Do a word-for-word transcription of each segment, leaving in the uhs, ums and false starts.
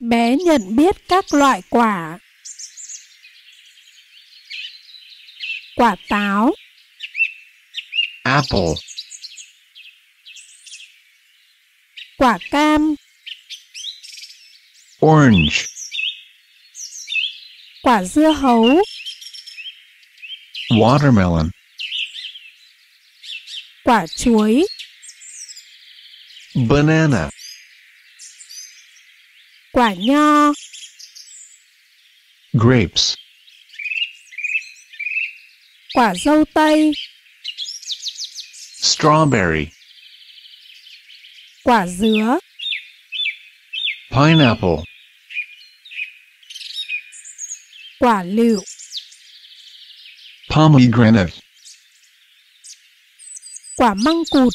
Bé nhận biết các loại quả. Quả táo, apple, quả cam, orange, quả dưa hấu, watermelon, quả chuối, banana, quả nho, grapes, quả dâu tây, strawberry, quả dứa, pineapple, quả lựu, pomegranate, quả măng cụt,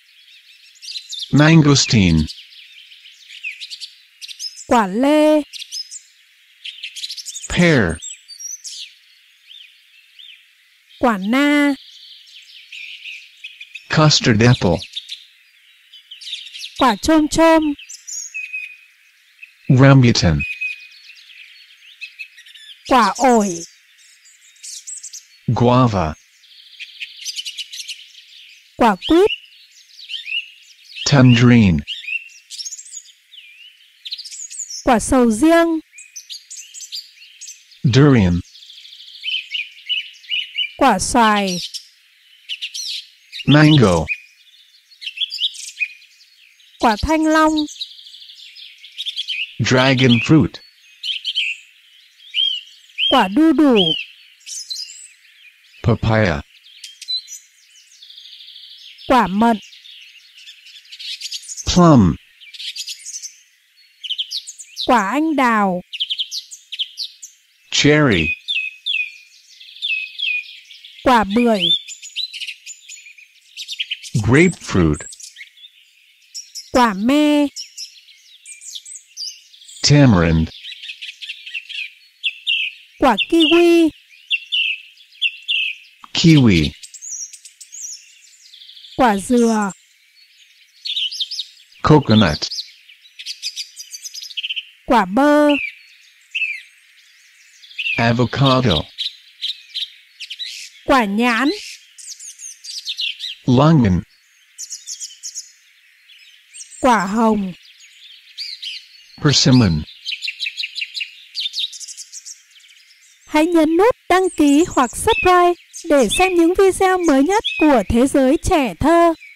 mangosteen, quả lê, pear, quả na, custard apple, quả chôm chôm, rambutan, quả ổi, guava, quả quýt, tangerine, quả sầu riêng, durian, quả xoài, mango, quả thanh long, dragon fruit, quả đu đủ, papaya, quả mận, plum, quả anh đào, cherry, quả bưởi, grapefruit, quả me, tamarind, quả kiwi, kiwi, quả dừa, coconut, quả bơ, avocado, quả nhãn, lemon, quả hồng. persimmon. Hãy nhấn nút đăng ký hoặc subscribe để xem những video mới nhất của Thế giới trẻ thơ.